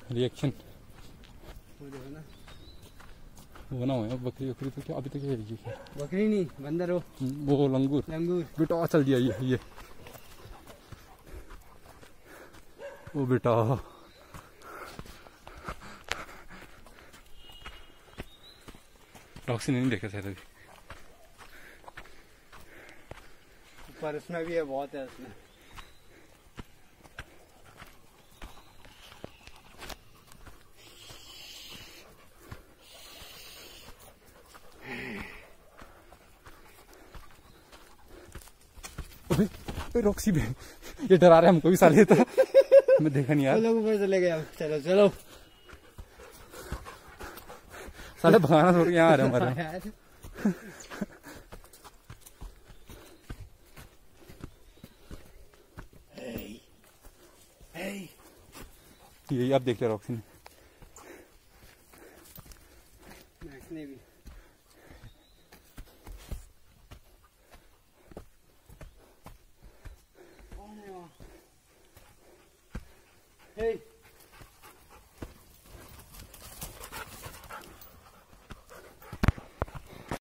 Reaction वो देखो ना, वो ना हुआ बकरी बकरी तो क्या अभी तक है क्या? बकरी नहीं, बंदर हो, वो लंगूर लंगूर। बेटा चल दिया ये वो बेटा रॉक्सी ने नहीं देखा शायद अभी। पर उसमें भी है, बहुत है उसमें। रॉक्सी भी ये डरा रहा है हमको भी साले तो मैं देखा नहीं यार। चलो ऊपर चले गए, चलो चलो साले भगाना छोड़ के यहाँ आ रहे हमारे। यही आप देख ले रॉक्सी ने भी। Hey!